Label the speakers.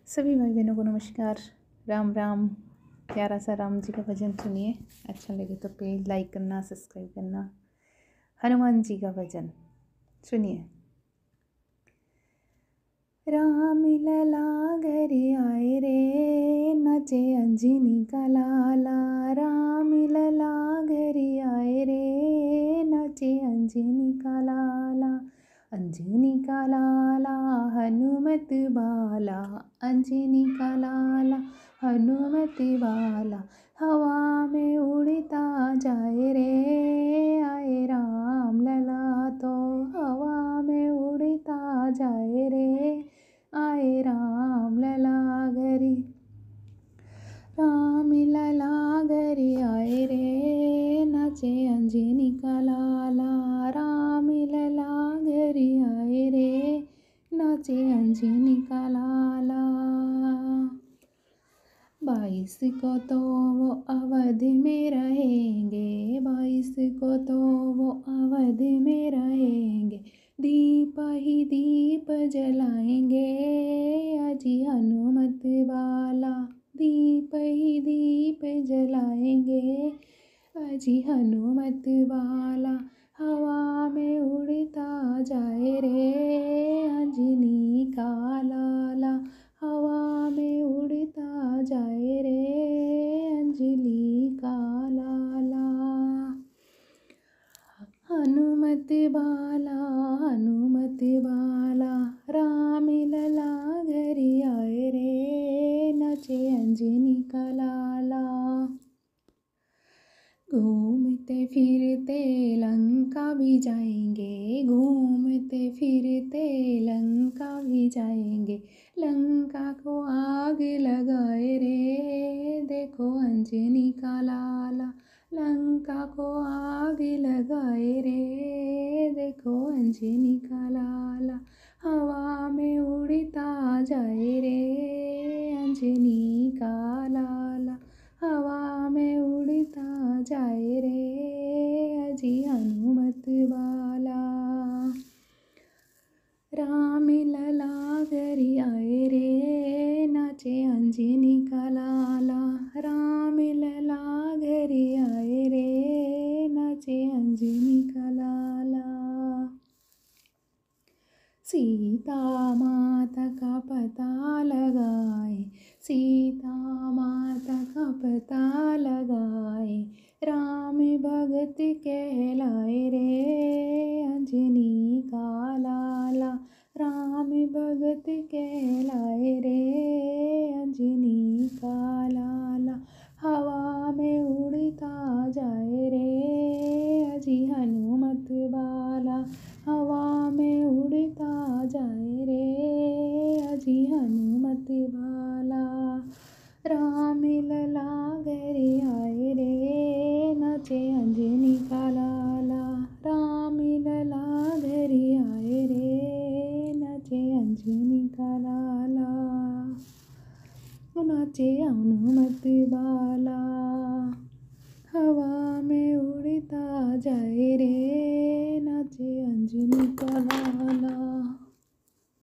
Speaker 1: सभी भाई बहनों को नमस्कार। राम राम। प्यारा सा राम जी का भजन सुनिए। अच्छा लगे तो प्लीज़ लाइक करना, सब्सक्राइब करना। हनुमान जी का भजन सुनिए। राम लला घर आए रे, नचे अंजनी का लाला। राम लला घर आए रे, नचे अंजनी का लाला। अंजनी का लाला हनुमत बाला, अंजनी का लाला हनुमत बाला। हवा में उड़ता जाए रे, आए राम लला तो हवा में उड़ता जाए रे, आए राम लला घरी। राम लला घरी आए रे, नाचे अंजनी का लाला। राम लला घरी आए रे, नाचे अंजनी का लाला। 22 को तो वो अवध में रहेंगे, 22 को तो वो अवध में रहेंगे। दीप ही दीप जलाएंगे, अजी हनुमत वाला। दीप ही दीप जलाएंगे, अजी हनुमत वाला। हवा में उड़ता जाए रे, अंजनी का लाला। हवा में उड़ता जाए रे, अंजलि का लाला। हनुमत बाला, हनुमत बाला। राम लला घरी आए रे, नचे अंजनी का लाला। घूमते फिरते लंका भी जाएंगे, घूमते फिरते लंका भी जाएंगे। लंका को आग लगाए रे, देखो अंजनी का लाला। लंका को आग लगाए रे, देखो अंजनी का लाला। हवा में उड़ता जाए रे, अंजनी का लाला। हवा में उड़ता जाए रे, अजी हनुमत वाला। राम लला घरी आए रे, नाचे अंजनी का लाला। राम लला घरी आए रे, नाचे अंजनी का लाला। सीता माता का पता लगाए, सीता माता का पता लगाए। राम भगत कहलाए रे, अंजनी का लाला। राम भगत कहलाए रे, अंजनी का लाला। हवा में उड़ता जाए रे, अजी हनुमत वाला। हवा में उड़ता जाए रे, अजी हनुमत वाला। राम लला घरे आए रे, नाचे अंजनी का लाला। राम लला घरे आए रे, नाचे अंजनी का लाला। नाचे हनुमत वाला। हवा में उड़ता जाए रे, नाचे अंजनी का लाला।